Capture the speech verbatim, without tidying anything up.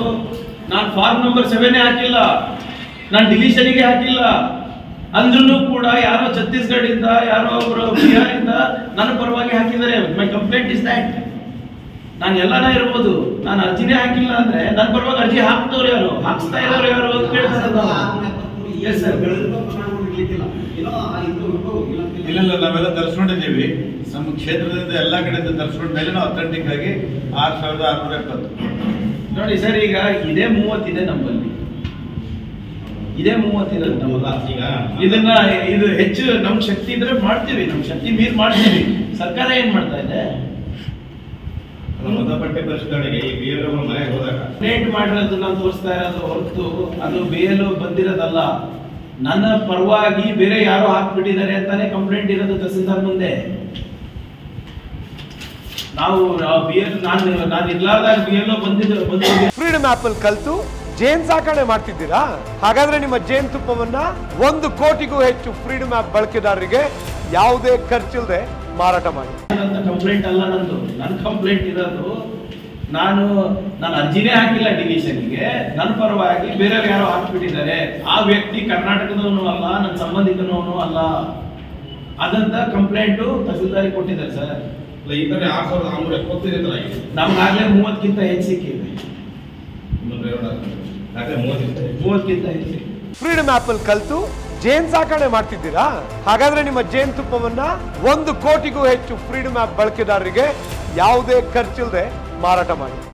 ನಾನು form number seven ಹಾಕಿಲ್ಲ, ನಾನು ಡಿಲೀಷನ್ಗೆ ಹಾಕಿಲ್ಲ ಅಂದ್ರೂ ಕೂಡ ಯಾರೋ ಛತ್ತೀಸ್ಗಢದಿಂದ ಯಾರೋ ಒಬ್ರು ಬಿಹಾರಿಂದ ನನ್ನ ಪರವಾಗಿ ಹಾಕಿದ್ದಾರೆ. My complaint is that. ನಾನು ಎಲ್ಲಾನ ಇರ್ಬೋದು, ನಾನು ಅರ್ಜಿನೇ ಹಾಕಿಲ್ಲ ಅಂದ್ರೆ ನನ್ನ ಪರವಾಗಿ ಅರ್ಜಿ ಹಾಕ್ತವ್ರು ಯಾರು, ಹಾಕ್ಸ್ತಾ ಇರೋರು ಯಾರು ಅಂತ ಕೇಳ್ತಾರೆ. ಇಲ್ಲ ಇಲ್ಲ, ನಾವೆಲ್ಲ ತರಿಸ್ಕೊಂಡಿದ್ದೀವಿ. ನಮ್ಮ ಕ್ಷೇತ್ರದಿಂದ ಎಲ್ಲ ಕಡೆಯಿಂದ ತರಿಸ್ಕೊಂಡ ಮೇಲೆ ನಾವು ಅಥೆಂಟಿಕ್ ಆಗಿ ಆರು ಸಾವಿರದ ಆರುನೂರ ಎಪ್ಪತ್ತು. ನೋಡಿ ಸರ್, ಈಗ ಇದೇ ಮೂವತ್ತಿದೆ ನಮ್ಮಲ್ಲಿ, ಇದೇ ಮೂವತ್ತಿದೆ. ಇದನ್ನ ಇದು ಹೆಚ್ಚು ನಮ್ ಶಕ್ತಿ ಇದ್ರೆ ಮಾಡ್ತೀವಿ, ನಮ್ ಶಕ್ತಿ ಮೀರ್ ಮಾಡ್ತೀವಿ. ಸರ್ಕಾರ ಏನ್ ಮಾಡ್ತಾ ಇದೆ? ಮತಪಟ್ಟಿ ಪರಿಷ್ಕರಣೆಗೆ ಈ ಬಿ ಎಲ್ ಮನೆಗೆ ಹೋದಾಗ ನೇಟ್ ಮಾಡಿರೋದು ನಾನು ತೋರಿಸ್ತಾ ಇರೋದು ಹೊರತು ಅದು ಬಿ ಎಲ್ ಬಂದಿರೋದಲ್ಲ. ನನ್ನ ಪರವಾಗಿ ಬೇರೆ ಯಾರೋ ಹಾಕ್ಬಿಟ್ಟಿದ್ದಾರೆ ಅಂತಾನೆ ಕಂಪ್ಲೇಂಟ್ ಇರೋದು ತಹಸೀಲ್ದಾರ್ ಮುಂದೆ. ನಾವು ಬಿ ಎಲ್ ನಾನು ನಾನು ಇರ್ಲಾರ್ದಾಗ ಬಿ ಎಲ್ ಬಂದಿದ್ದು ಬಂದಿದ್ದು ಫ್ರೀಡಮ್ ಆಪ್ ಅಲ್ಲಿ ಕಲ್ತು ಜೇನ್ ಸಾಕಣೆ ಮಾಡ್ತಿದ್ದೀರಾ? ಹಾಗಾದ್ರೆ ನಿಮ್ಮ ಜೇನ್ ತುಪ್ಪವನ್ನ ಒಂದು ಕೋಟಿಗೂ ಹೆಚ್ಚು ಫ್ರೀಡಮ್ ಆಪ್ ಬಳಕೆದಾರರಿಗೆ ಯಾವುದೇ ಖರ್ಚಿಲ್ಲದೆ ಮಾರಾಟ ಮಾಡಿ. ಕಂಪ್ಲೇಂಟ್ ಅಲ್ಲ ನಂದು, ನನ್ನ ಕಂಪ್ಲೇಂಟ್ ಇರೋದು ನಾನು ನಾನು ಅರ್ಜಿನೇ ಹಾಕಿಲ್ಲ ಡಿವಿಷನ್ಗೆ, ನನ್ನ ಪರವಾಗಿ ಬೇರೆಯವ್ರು ಯಾರೋ ಹಾಕ್ಬಿಟ್ಟಿದ್ದಾರೆ. ಆ ವ್ಯಕ್ತಿ ಕರ್ನಾಟಕದವನು ಅಲ್ಲ, ನನ್ನ ಸಂಬಂಧಿಕನವನು ಅಲ್ಲ. ಅದಂತ ಕಂಪ್ಲೇಂಟು ತಹಸೀಲ್ದಾರಿಗೆ ಕೊಟ್ಟಿದ್ದಾರೆ ಸರ್. ಈ ತರ ಆರು ಸಾವಿರದ ಆರುನೂರ ಎಪ್ಪತ್ತೈದು ನಮ್ಗಾಗಲೇ ಮೂವತ್ತಕ್ಕಿಂತ ಹೆಚ್ಚು ಸಿಕ್ಕಿದೆ, ಮೂವತ್ತಕ್ಕಿಂತ ಹೆಚ್ಚು. ಫ್ರೀಡಮ್ ಆಪ್ ಅಲ್ಲಿ ಕಲ್ತು ಜೇನ್ ಸಾಕಣೆ ಮಾಡ್ತಿದ್ದೀರಾ? ಹಾಗಾದ್ರೆ ನಿಮ್ಮ ಜೇನ್ ತುಪ್ಪವನ್ನ ಒಂದು ಕೋಟಿಗೂ ಹೆಚ್ಚು ಫ್ರೀಡಮ್ ಆಪ್ ಬಳಕೆದಾರರಿಗೆ ಯಾವುದೇ ಖರ್ಚಿಲ್ಲದೆ ಮಾರಾಟ ಮಾಡಿ.